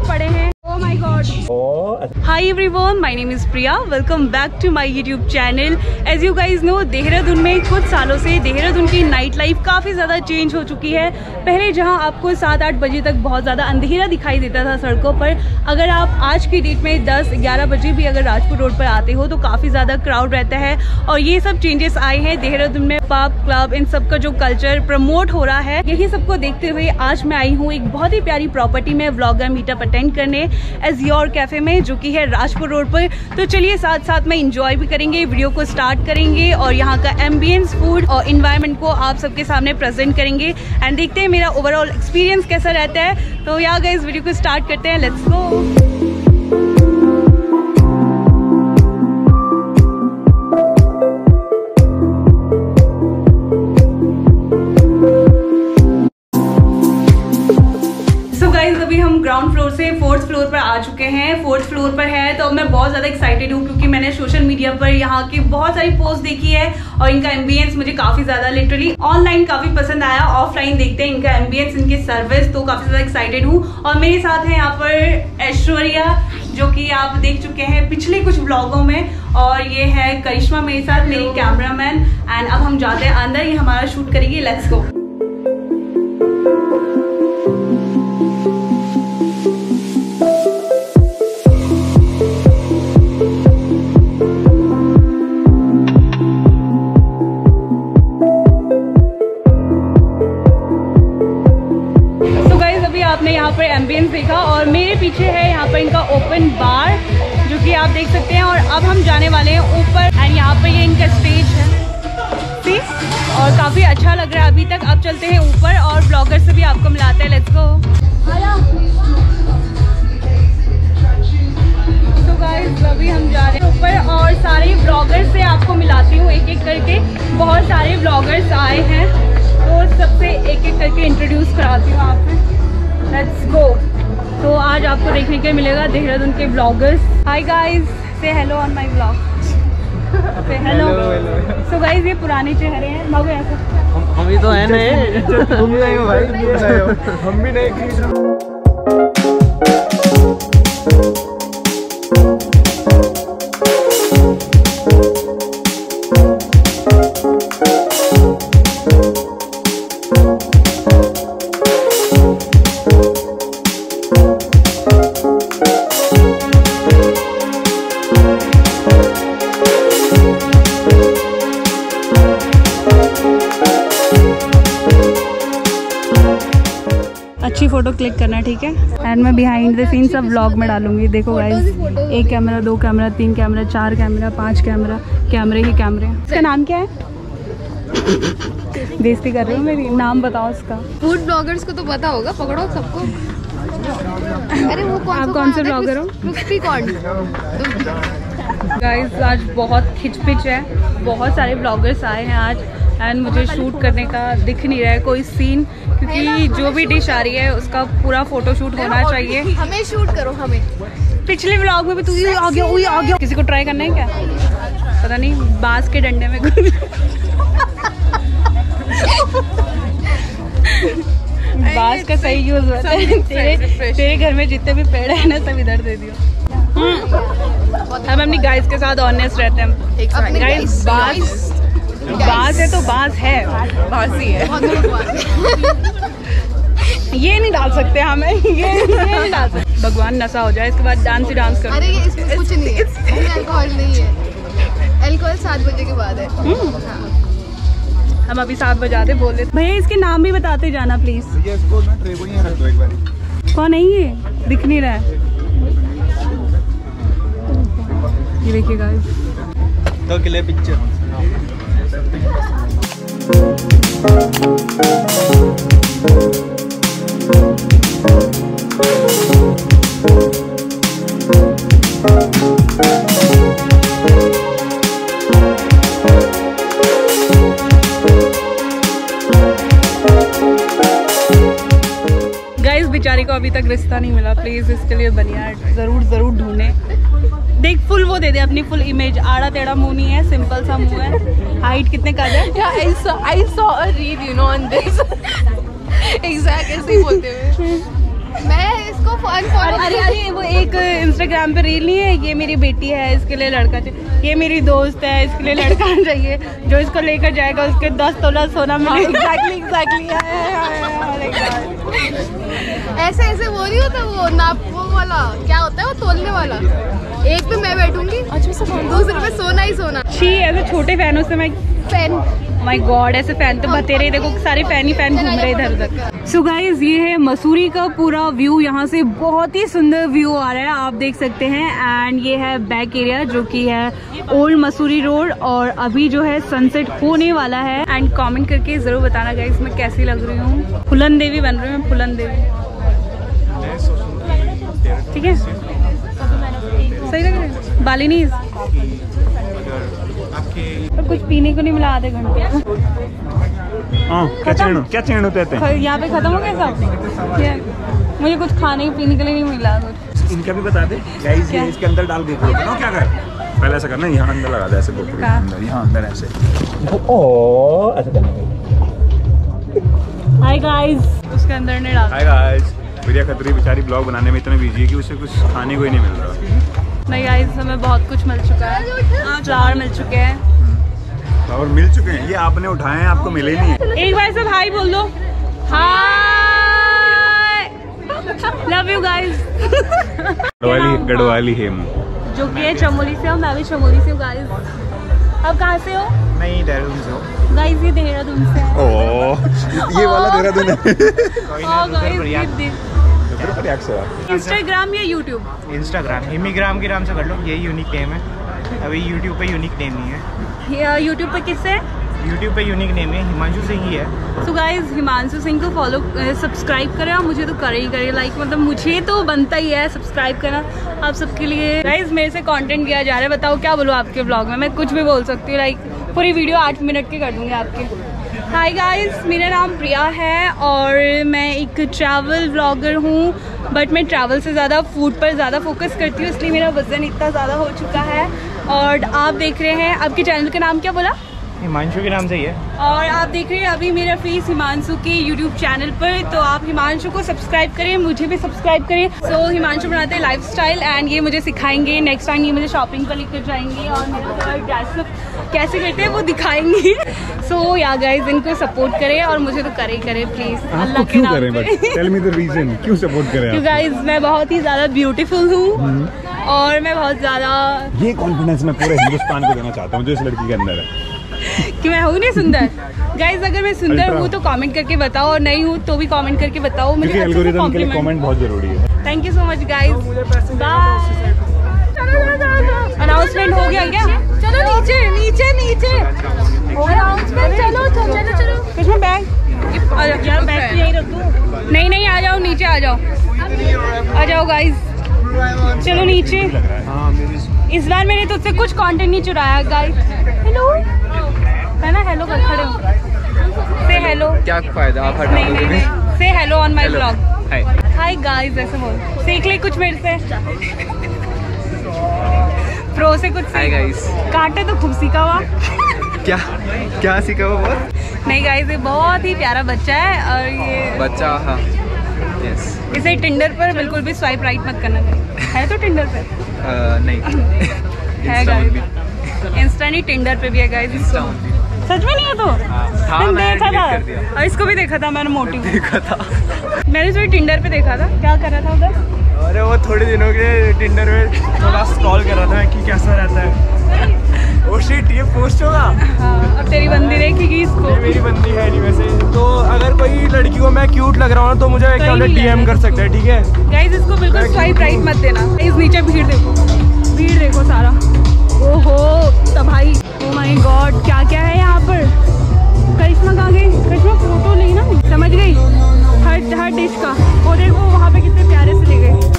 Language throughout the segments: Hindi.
पड़े हैं। Oh my God. Hi everyone, my name is Priya. Welcome back to my YouTube channel. As you guys know, Dehradun में कुछ सालों से देहरादून की नाइट लाइफ काफ़ी ज़्यादा चेंज हो चुकी है। पहले जहां आपको 7-8 बजे तक बहुत ज़्यादा अंधेरा दिखाई देता था सड़कों पर, अगर आप आज की डेट में 10-11 बजे भी अगर राजपुर रोड पर आते हो तो काफ़ी ज़्यादा क्राउड रहता है। और ये सब चेंजेस आए हैं देहरादून में। पब, क्लब, इन सब का जो कल्चर प्रमोट हो रहा है, यही सबको देखते हुए आज मैं आई हूँ एक बहुत ही प्यारी प्रॉपर्टी में व्लॉगर मीटअप अटेंड करने एज योर कैफे में, जो कि है राजपुर रोड पर। तो चलिए साथ साथ में इंजॉय भी करेंगे, वीडियो को स्टार्ट करेंगे और यहाँ का एम्बियंस, फूड और इन्वायरमेंट को आप सबके सामने प्रेजेंट करेंगे एंड देखते हैं मेरा ओवरऑल एक्सपीरियंस कैसा रहता है। तो यहाँ गाइस वीडियो को स्टार्ट करते हैं, लेट्स गो। अभी हम ग्राउंड फ्लोर से 4th फ्लोर पर आ चुके हैं। 4th फ्लोर पर है तो मैं बहुत ज़्यादा एक्साइटेड हूँ क्योंकि मैंने सोशल मीडिया पर यहाँ की बहुत सारी पोस्ट देखी है और इनका एम्बियंस मुझे काफ़ी ज़्यादा लिटरली ऑनलाइन काफ़ी पसंद आया। ऑफलाइन देखते हैं इनका एम्बियंस, इनकी सर्विस, तो काफ़ी ज़्यादा एक्साइटेड हूँ। और मेरे साथ है यहाँ पर ऐश्वर्या, जो कि आप देख चुके हैं पिछले कुछ व्लॉगों में, और ये है करिश्मा मेरे साथ, मेरी कैमरामैन। एंड अब हम जाते हैं अंदर, ये हमारा शूट करेगी। Let's go. आपने यहाँ पर एम्बियंस देखा और मेरे पीछे है यहाँ पर इनका ओपन बार, जो कि आप देख सकते हैं। और अब हम जाने वाले हैं ऊपर एंड यहाँ पर ये इनका स्टेज है सी, और काफ़ी अच्छा लग रहा है अभी तक। अब चलते हैं ऊपर और ब्लॉगर से भी आपको मिलाते हैं। Let's go. तो गाइस अभी हम जा रहे हैं ऊपर और सारे ब्लॉगर से आपको मिलाती हूँ एक एक करके। बहुत सारे ब्लॉगर्स आए हैं तो सबसे एक एक करके इंट्रोड्यूस कराती हूँ आपसे। Let's go. तो आज आपको देखने के मिलेगा देहरादून के bloggers. Hi guys, say hello on my blog. Say hello. So guys ये पुराने चेहरे हैं। भागो ऐसा। हम ही तो हैं नए। तुम भी नए हो भाई, तुम भी नए हो, हम भी नए। अच्छी फोटो क्लिक करना, ठीक है। एंड मैं बिहाइंड द सीन सब व्लॉग में डालूंगी। देखो guys, 1 camera, 2 camera, 3 camera, 4 camera, 5 camera, कैमरे ही कैमरे। इसका नाम क्या है? बेइज्जती कर रही हो मेरी, नाम बताओ उसका। फूड ब्लॉगर्स को तो पता होगा, पकड़ो सबको। अरे वो आप कौन से ब्लॉगर हो? गाइस आज बहुत खिचपिच है, बहुत सारे ब्लॉगर्स आए हैं आज एंड मुझे शूट करने का दिख नहीं रहा है कोई सीन, क्योंकि जो भी डिश आ रही है उसका पूरा फोटो शूट होना चाहिए। हमें शूट करो, हमें। पिछले व्लॉग में भी तू आ गया। किसी को ट्राई करना है क्या? पता नहीं, बांस के डंडे में बांस का सही यूज होता है। तेरे घर में जितने भी पेड़ है ना सब इधर दे दियो। हम अपनी गाइस के साथ ऑनेस्ट रहते हैं। गाइस बांस है तो बांस है, बांस ही है। ये नहीं डाल सकते हमें, ये नहीं डाल सकते। भगवान नशा हो जाए इसके बाद डांस ही डांस करो। अरे ये इसमें कुछ नहीं है, अल्कोहल नहीं है। अल्कोहल 7 बजे के बाद है। हम अभी 7 बजाते बोल रहे। भैया इसके नाम भी बताते जाना प्लीज। कौन है ये? दिख नहीं रहा है। ये देखिए गाइस, तो के लिए पिक्चर। बेचारी को अभी तक रिश्ता नहीं मिला, प्लीज इसके लिए बनिया जरूर ढूंढे। देख फुल वो दे दे अपनी फुल इमेज। आड़ा टेढ़ा मुंह नहीं है, सिंपल सा मुंह है। हाइट कितने का है? I saw a reel you know on this। Exact ऐसे ही बोलते हुए मैं इसको अनफॉलो अरे वो एक इंस्टाग्राम पे रील नहीं है, ये मेरी बेटी है इसके लिए लड़का चाहिए, ये मेरी दोस्त है इसके लिए लड़का चाहिए, जो इसको लेकर जाएगा उसके 10 तोला सोना मिलेगा। एग्जैक्टली ऐसे ऐसे वो नहीं होता, वो नाप वो वाला क्या होता है, वो तोलने वाला। एक पे मैं बैठूंगी, दूसरे पे सोना ही सोना। छी, ऐसे छोटे फैनों से मैं फैन, माय गॉड, ऐसे फैन तो बतेरे, देखो सारे फैन ही फैन घूम रहे इधर उधर। सो गाइज, ये है मसूरी का पूरा व्यू, यहाँ से बहुत ही सुंदर व्यू आ रहा है, आप देख सकते हैं। एंड ये है बैक एरिया जो कि है ओल्ड मसूरी रोड, और अभी जो है सनसेट होने वाला है। एंड कमेंट करके जरूर बताना गाइज मैं कैसी लग रही हूँ। फुलन देवी बन रही हूँ मैं, फुलन देवी, ठीक है, सही लग रहा है। बालिनीज पर कुछ पीने को नहीं मिला आधे घंटे। क्या चैन होते हैं? यहाँ पे खत्म हो गया सब, मुझे कुछ खाने पीने के लिए नहीं मिला कुछ। इनका भी बता दे गाइस, ये इसके अंदर डाल देते हो क्या कर, पहले ऐसा करना, यहाँ अंदर लगा दे, ऐसे बोतल अंदर, यहाँ अंदर ऐसे, ओ ऐसे करना। हाय गाइस, उसके अंदर ने डाल। हाय गाइस, प्रिया खत्री बेचारी ब्लॉग बनाने में इतना बिजी है कि उसे कुछ खाने को ही नहीं मिल रहा। नहीं गाइस, हमें बहुत कुछ मिल चुका है, फ्लावर मिल चुके हैं, और मिल चुके हैं, ये आपने उठाए हैं, आपको मिले नहीं है। एक बार सब हाय बोल दो, hi, love you guys. Garhwali Hemu जो कि है चमोली से, मैं भी चमोली से हूँ गाइस। अब कहाँ से हो? नहीं, देहरादून से हो गाइस, ये देहरादून से है। ओह, ये वाला देहरादून है। इंस्टाग्राम या यूट्यूब? इंस्टाग्राम, हिमीग्राम के नाम से कर लो, यही यूनिक नेम है। अभी यूट्यूब पे यूनिक नेम नहीं है। यूट्यूब पे किससे? यूट्यूब पे यूनिक नेम है, हिमांशु सिंह ही है। सो गाइज, हिमांशु सिंह को फॉलो सब्सक्राइब करें, और मुझे तो करे ही करे, लाइक मतलब मुझे तो बनता ही है सब्सक्राइब करना आप सबके लिए। गाइज, मेरे से कंटेंट किया जा रहा है, बताओ क्या बोलूँ आपके ब्लॉग में, मैं कुछ भी बोल सकती हूँ, लाइक पूरी वीडियो 8 मिनट की कर दूँगी आपके। हाय गाइस, मेरा नाम प्रिया है और मैं एक ट्रैवल व्लॉगर हूँ, बट मैं ट्रैवल से ज़्यादा फूड पर ज़्यादा फोकस करती हूँ, इसलिए मेरा वज़न इतना ज़्यादा हो चुका है। और आप देख रहे हैं, आपके चैनल का नाम क्या बोला? हिमांशु के नाम से ही है। और आप देख रहे हैं अभी मेरा फेस हिमांशु के यूट्यूब चैनल पर, तो आप हिमांशु को सब्सक्राइब करें, मुझे भी सब्सक्राइब करें। सो हिमांशु बनाते हैं लाइफस्टाइल, एंड ये मुझे सिखाएंगे, नेक्स्ट टाइम ये मुझे शॉपिंग पर लेकर जाएंगे और मेरा ड्रेसअप कैसे करते हैं वो दिखाएंगे। सो या गाइस, इनको सपोर्ट करें और मुझे तो करे प्लीज, अल्लाह के नाम पे। टेल मी द रीजन, क्यों सपोर्ट करें? क्योंकि गाइस, मैं बहुत ही ज़्यादा ब्यूटीफुल हूँ और मैं बहुत ज़्यादा, ये कॉन्फिडेंस मैं पूरे हिंदुस्तान को देना चाहता हूँ जो इस लड़की के अंदर है कि मैं हूँ नहीं सुंदर। गाइस, अगर मैं सुंदर हूँ तो कमेंट करके बताओ, और नहीं हूँ तो भी कमेंट करके बताओ, मुझे एल्गोरिथम के लिए कमेंट बहुत जरूरी है। Thank you so much guys, bye. Announcement हो गया क्या? चलो नीचे नीचे नीचे अनाउंसमेंट, चलो किसमें बैग? यार बैग तो यहीं रख दूँ। नहीं, आ जाओ नीचे, आ जाओ गाइस, चलो नीचे। इस बार मैंने तुझसे कुछ कंटेंट नहीं चुराया गाइस। हेलो है ना, हेलो कर खड़े हो, से हेलो। क्या फायदा, आप नहीं, say hello on my blog. Hi guys, ऐसे बोल, सीख ले कुछ मेरे से, प्रो से कुछ। हाय गाइस, कांटे तो खूब सीखा हुआ। क्या सीखा हुआ? बहुत नहीं गाइस, ये बहुत ही प्यारा बच्चा है, और ये बच्चा, हाँ यस, इसे टिंडर पर बिल्कुल भी स्वाइप राइट मत करना है तो टिंडर पे नहीं है गाइस, इंस्टा नहीं टिंडर पे भी है गाइस। सच में नहीं है तो? हाँ, देखा था, और इसको भी देखा था मैंने, मोटिव देखा था मैंने, जो टिंडर पे देखा था। क्या कर रहा था उधर? अरे वो थोड़े दिनों के टिंडर में थोड़ा स्क्रॉल कर रहा था कि कैसा रहता है। ओ शिट, ये पोस्ट होगा। हाँ, अब तेरी बंदी देखेगी इसको। मेरी बंदी है नहीं वैसे, तो अगर कोई लड़की को मैं क्यूट लग रहा हूँ तो मुझे DM कर सकता है, ठीक है गाइस? इसको बिल्कुल स्वाइप राइट मत देना। इस नीचे भीड़ देखो सारा, ओहो तबाही, ओ माय गॉड, क्या क्या है यहाँ पर। करिश्मा कहाँ गई? करिश्मा फोटो ली ना, समझ गई हर डिश का। वो देखो वहाँ पे कितने प्यारे से ले गए।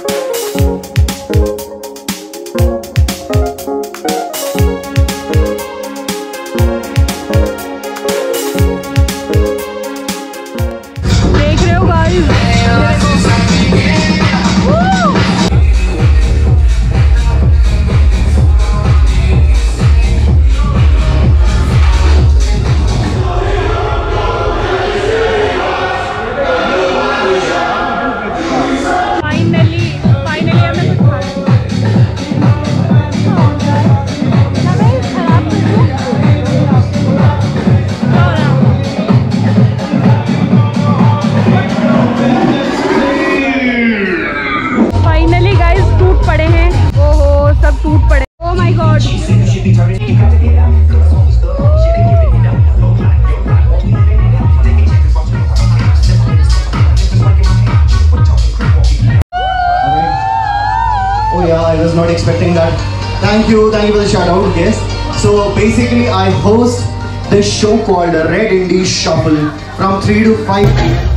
देख रहे हो guys, was not expecting that. Thank you for the shout out. Yes. So basically, I host this show called Red Indie Shuffle from 3 to 5 p.m.